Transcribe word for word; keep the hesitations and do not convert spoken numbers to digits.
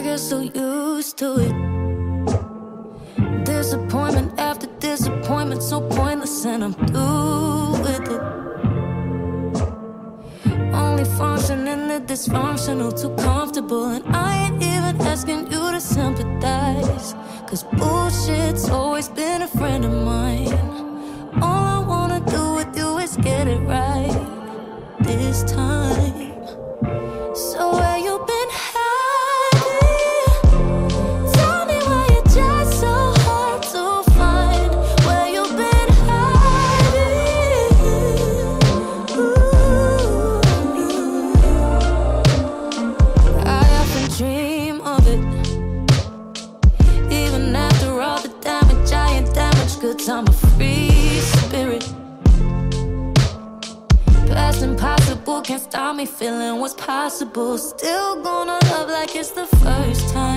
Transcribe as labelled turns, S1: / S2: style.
S1: I get so used to it. Disappointment after disappointment, so pointless, and I'm through with it. Only function in the dysfunctional, too comfortable, and I ain't even asking you to sympathize, cause bullshit's always been a friend of mine. All I wanna do with you is get it right this time. So where you been hiding? Tell me why you're just so hard to find. Where you been hiding? Ooh. I often dream of it, even after all the damage I ain't damaged goods. I'm a free spirit. Past impossible can't stop me feeling what's possible. Still gonna love like it's the first time.